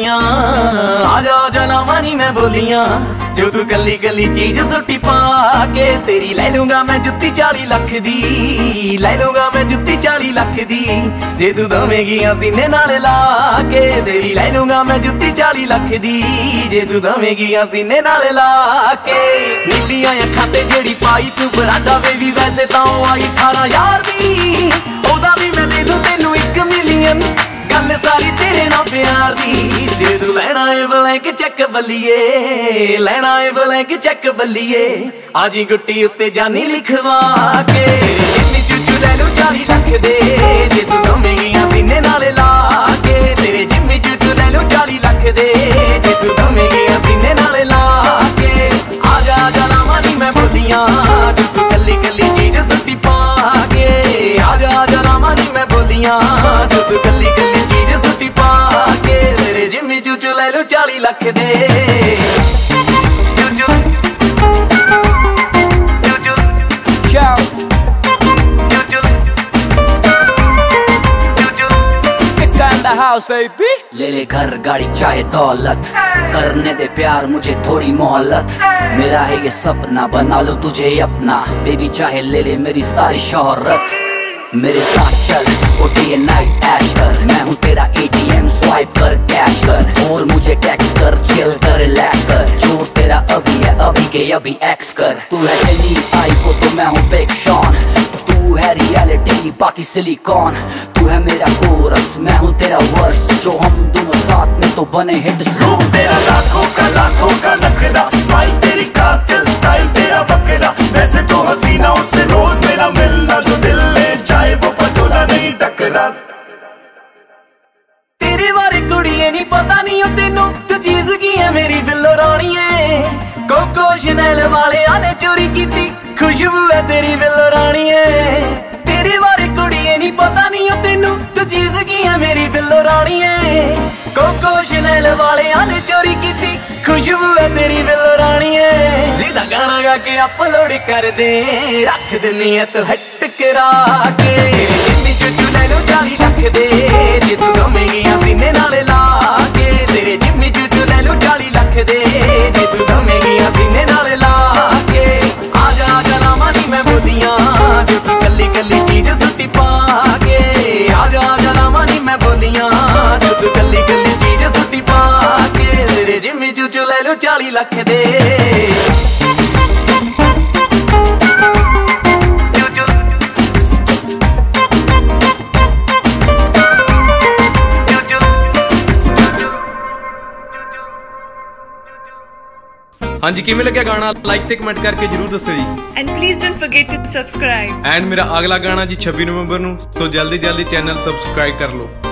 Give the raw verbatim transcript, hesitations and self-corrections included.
बोलियां, आजा आजा लावां नी मैं बोलियां। जो तू कली कली चीज सुट्टी पा के, तेरी ले लूंगा मैं जुत्ती चाली लख दी, ले लूंगा मैं जुत्ती चाली लख दी। जे तू दवेगी सीने नाल ला के, तेरी ले लूंगा मैं जुत्ती चाली लख दी। जे तू दवेगी सीने नाल ला के। नीलियां अखां ते जेड़ी पाई तू बराडा बेबी, वैसे तां आई अठारह यार दी, ओदा भी मैं दे दूं तेनू एक मिलियन। गल सारी तेरे नाल प्यार दी। जे तू लैना है ब्लैंक चैक बल्लिए, लैना है ब्लैंक चैक बल्लिए, आजी गुट्टी उत्ते जानी लिखवा के। जिम्मी चूचू ले लू चाली लख दे, जे तू दवेगी सीने नाल ला के। तेरे जिम्मी चूचू ले लू चाली लख दे, जे तू दवेगी सीने नाल ला के। आजा आजा लावां नी मैं बोलियां, जो तू कली कली चीज सुट्टी पा के। आजा आजा लावां नी मैं बोलियां, जो तू कली कली चीज सुट्टी पा के। तेरे जिम्मी चूचू ले लू चाली लख दे। House, baby. ले ले घर गाड़ी चाहे दौलत, करने दे प्यार मुझे थोड़ी मोहलत। मेरा है ये सपना, बना लो तुझे अपना, बेबी चाहे ले ले मेरी सारी शोहरत। मेरे साथ चल ओ डे एंड नाइट ऐश कर, मैं हूँ तेरा एटीएम, स्वाइप कर कैश कर, और मुझे टैक्स कर, चिल कर रिलैक्स कर। जो तेरा अभी है अभी के अभी एक्स कर। तू है जेनी आई को तो मैं हूँ बिग शॉन, तू है रियलिटी बाकी सिलिकॉन। तू है मेरा कोरस मैं हूँ तेरा वर्स, जो हम दोनों साथ में तो बने हिट सॉन्ग। तेरा लाखों का लाखों का नखरा, स्माइल तेरी कातिल, स्टाइल तेरा बकरा। वैसे तो हसीना उससे रोज मेरा मिलना, जो दिल ले जाए वो पटोला नहीं टकरा। तेरे बारे कुड़िए नी पता नहीं हो तेनू, तू चीज की है मेरी बिल्लो राणीए। कोको शनैल वाले आने चोरी कीती, खुशबू है तेरी बिल्लो राणीए। तेरे बारे कुड़िए नी पता नहीं हो तेनू, तू चीज की है मेरी बिल्लो राणीए। कोको शनैल वाले आने चोरी कीती, खुशबू है तेरी बिल्लो राणीए। सीधा गाना गा के अपलोड कर दे, रख दिनी है तू हट करा के। जिम्मी चूचू ले लू चाली लख दे, जे तू दवेगी सीने नाल ला के। तेरे जिम्मी चूचू ले लू चाली लख दे, जे तू दवेगी सीने नाल ला के। आजा आजा लावां नी मैं बोलियां, जो तू कली कली चीज सुट्टी पा के। आजा आजा लावां नी मैं बोलियां, जो तू कली कली चीज सुट्टी पा के। तेरे जिम्मी चूचू ले लू चाली लख दे। हाँ जी, किमें लग्या गाना लाइक ते कमेंट करके जरूर दसो जी। And please don't forget to subscribe. And मेरा अगला गाना जी छब्बीस नवंबर नू, सो जल्दी जल्दी चैनल सब्सक्राइब कर लो।